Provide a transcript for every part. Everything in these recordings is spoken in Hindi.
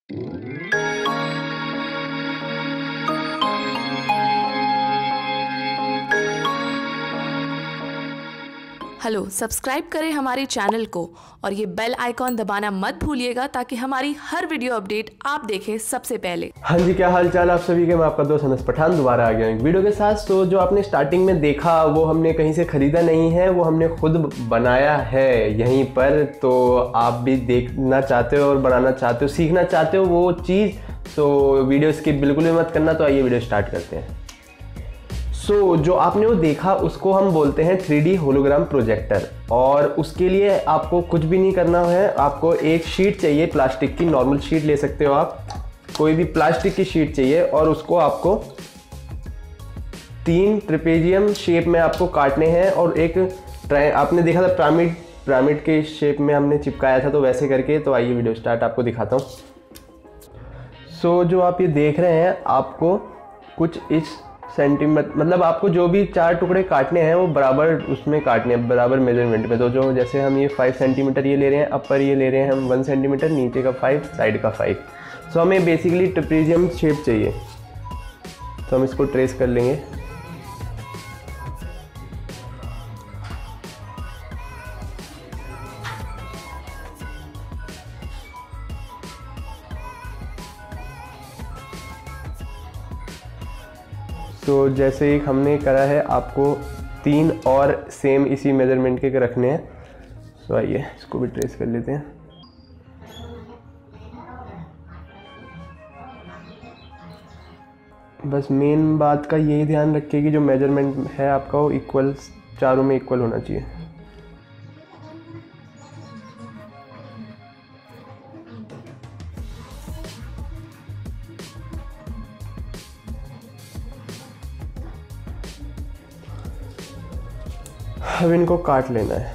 हेलो, सब्सक्राइब करें हमारे चैनल को और ये बेल आइकॉन दबाना मत भूलिएगा ताकि हमारी हर वीडियो अपडेट आप देखें सबसे पहले। हाँ जी, क्या हाल चाल आप सभी के। मैं आपका दोस्त अनस पठान दोबारा आ गया एक वीडियो के साथ। तो जो आपने स्टार्टिंग में देखा वो हमने कहीं से ख़रीदा नहीं है, वो हमने खुद बनाया है यहीं पर। तो आप भी देखना चाहते हो और बनाना चाहते हो, सीखना चाहते हो वो चीज़, तो वीडियो स्किप बिल्कुल भी मत करना। तो आइए वीडियो स्टार्ट करते हैं। जो आपने वो देखा उसको हम बोलते हैं 3D होलोग्राम प्रोजेक्टर। और उसके लिए आपको कुछ भी नहीं करना है, आपको एक शीट चाहिए, प्लास्टिक की नॉर्मल शीट ले सकते हो आप, कोई भी प्लास्टिक की शीट चाहिए। और उसको आपको 3 ट्रेपेजियम शेप में आपको काटने हैं। और एक आपने देखा था पिरामिड के शेप में हमने चिपकाया था, तो वैसे करके। तो आइए वीडियो स्टार्ट आपको दिखाता हूँ। जो आप ये देख रहे हैं, आपको कुछ इस सेंटीमीटर, मतलब आपको जो भी 4 टुकड़े काटने हैं वो बराबर उसमें काटने हैं, बराबर मेजरमेंट में। तो जो जैसे हम ये 5 सेंटीमीटर ये ले रहे हैं, अपर ये ले रहे हैं हम 1 सेंटीमीटर, नीचे का 5, साइड का 5। सो हमें बेसिकली ट्रेपेजियम शेप चाहिए, तो हम इसको ट्रेस कर लेंगे। तो जैसे एक हमने करा है, आपको 3 और सेम इसी मेजरमेंट के रखने हैं। तो आइए इसको भी ट्रेस कर लेते हैं। बस मेन बात का यही ध्यान रखिए कि जो मेजरमेंट है आपका वो इक्वल, चारों में इक्वल होना चाहिए। अब इनको काट लेना है।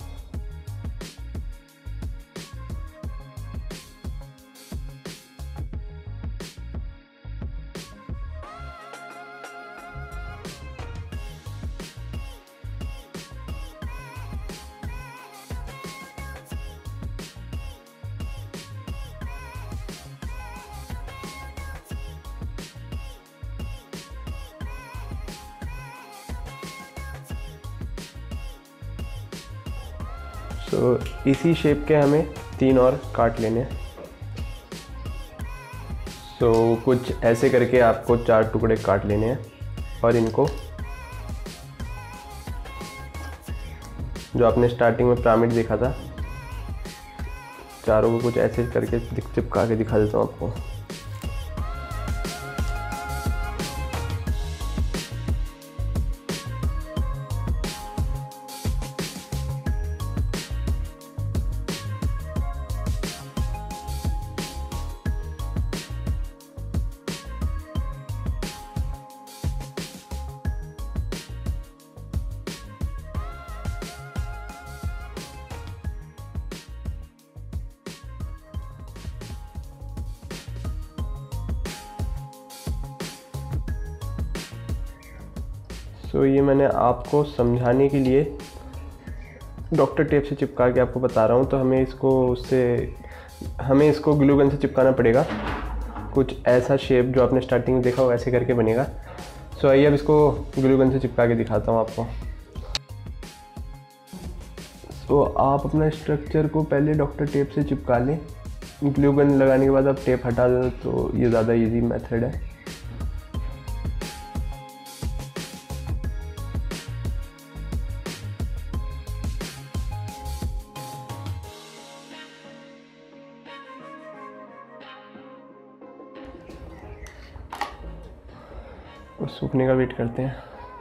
इसी शेप के हमें 3 और काट लेने हैं। कुछ ऐसे करके आपको 4 टुकड़े काट लेने हैं। और इनको जो आपने स्टार्टिंग में पिरामिड देखा था, चारों को कुछ ऐसे करके चिपका के दिखा देता हूँ आपको। ये मैंने आपको समझाने के लिए डॉक्टर टेप से चिपका के आपको बता रहा हूँ। तो हमें इसको ग्लू गन से चिपकाना पड़ेगा। कुछ ऐसा शेप जो आपने स्टार्टिंग में देखा हो वैसे करके बनेगा। आइए अब इसको ग्लू गन से चिपका के दिखाता हूँ आपको। आप अपना स्ट्रक्चर को पहले डॉक्टर टेप से चिपका लें। ग्लू गन लगाने के बाद आप टेप हटा दें, तो ये ज़्यादा इजी मेथड है। और सूखने का वेट करते हैं।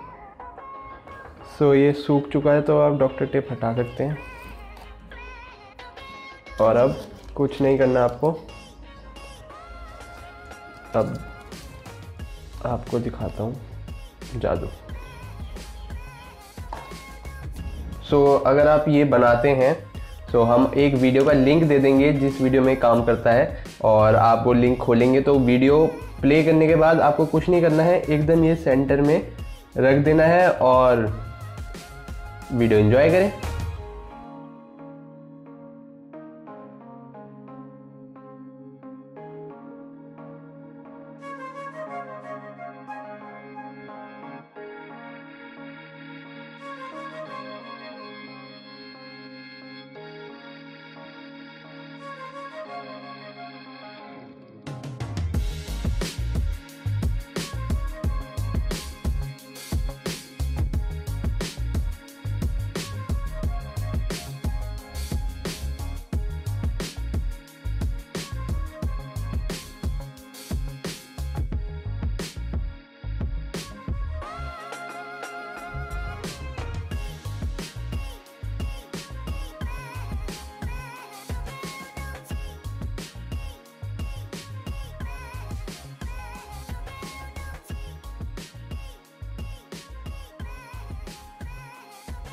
ये सूख चुका है, तो आप डॉक्टर टेप हटा सकते हैं। और अब कुछ नहीं करना आपको। अब आपको दिखाता हूँ जादू। अगर आप ये बनाते हैं तो हम एक वीडियो का लिंक दे देंगे जिस वीडियो में काम करता है। और आप वो लिंक खोलेंगे तो वीडियो प्ले करने के बाद आपको कुछ नहीं करना है, एकदम ये सेंटर में रख देना है और वीडियो एंजॉय करें।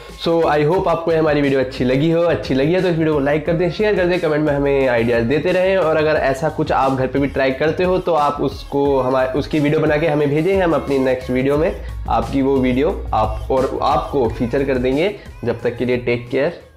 सो आई होप आपको ये हमारी वीडियो अच्छी लगी है तो इस वीडियो को लाइक कर दें, शेयर कर दें, कमेंट में हमें आइडियाज़ देते रहें। और अगर ऐसा कुछ आप घर पे भी ट्राई करते हो तो आप उसकी वीडियो बना के हमें भेजें, हम अपनी नेक्स्ट वीडियो में आपकी वो वीडियो आपको फीचर कर देंगे। जब तक के लिए टेक केयर।